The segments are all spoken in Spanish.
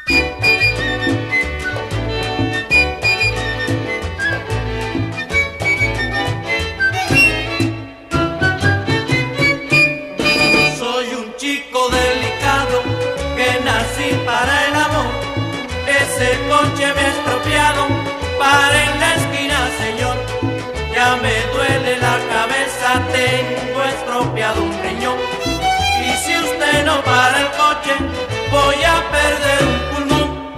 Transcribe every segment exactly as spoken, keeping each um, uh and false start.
Soy un chico delicado que nací para el amor. Ese coche me ha estropeado, para en la esquina, señor. Ya me duele la cabeza, tengo estropeado un riñón. Y si usted no para el coche, voy a perder un pulmón.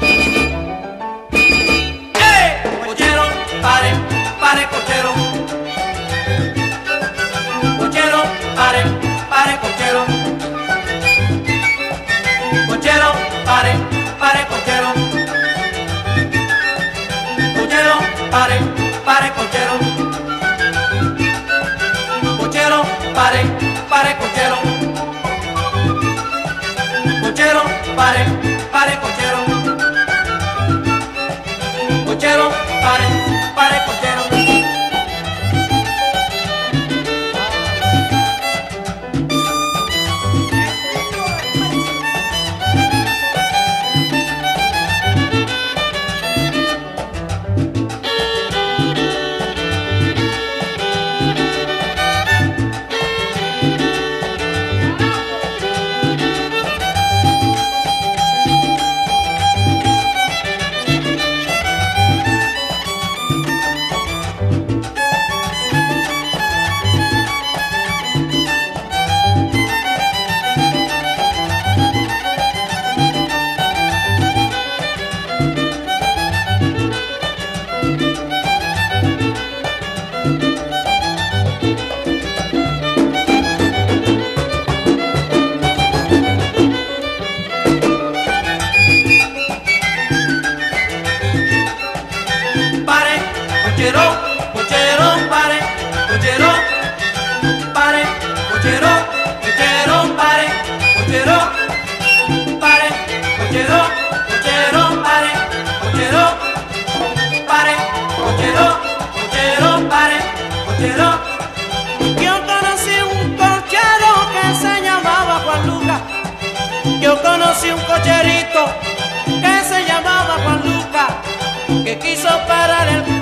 ¡Eh! Cochero, pare, pare, cochero. Cochero, pare, pare, cochero. Cochero, pare, pare, cochero. Cochero, pare, pare, cochero. Cochero, pare, pare, cochero. Cochero, pare, pare, cochero. Cochero, pare, pare, cochero. Cochero, cochero, pare, cochero, pare, cochero, cochero, pare, cochero, pare, cochero, cochero, pare, cochero, pare, cochero, cochero, pare, cochero. Yo conocí un cochero que se llamaba Juan Lucas. Yo conocí un cocherito que se llamaba Juan Lucas, que quiso parar el